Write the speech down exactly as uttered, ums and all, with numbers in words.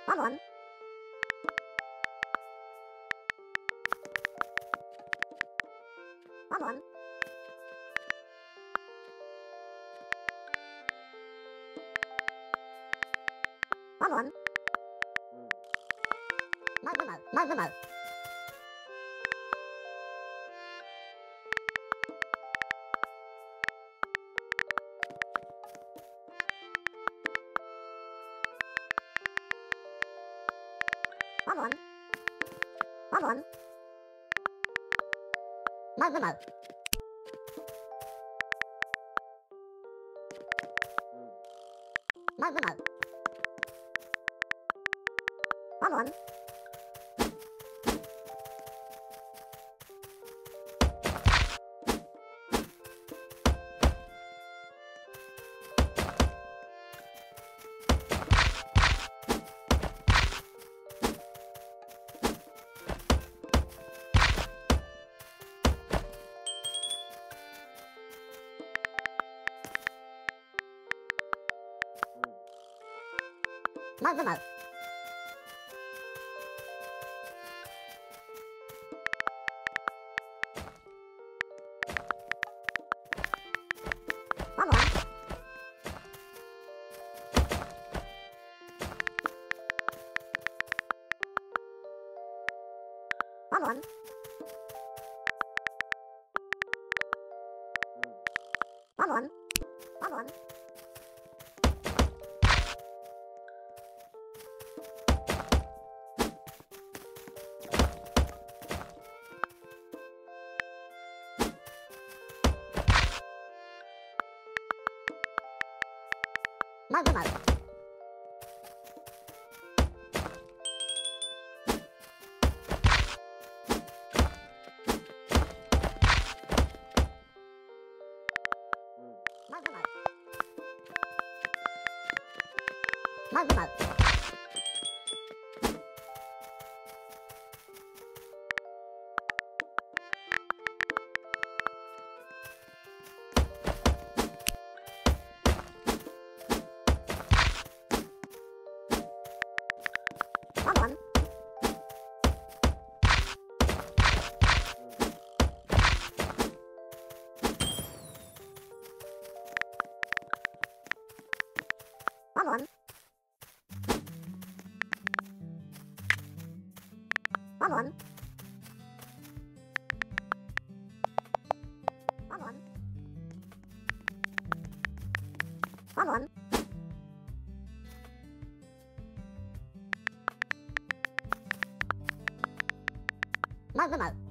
Come on. Come on. Come on. Magumo, Magumo. Come on. Come on. Magumo. Magumo. Come on. Magumo. Come on. Come on. Come on. Come on. Magumo. Magumo. Magumo. Come on. Come on. Come on. Come on. Come on. Magumo.